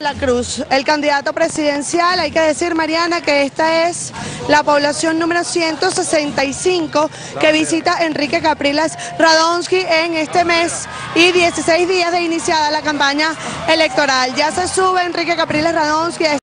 La Cruz, el candidato presidencial, hay que decir, Mariana, que esta es la población número 165 que visita Enrique Capriles Radonsky en este mes y 16 días de iniciada la campaña electoral. Ya se sube Enrique Capriles Radonsky a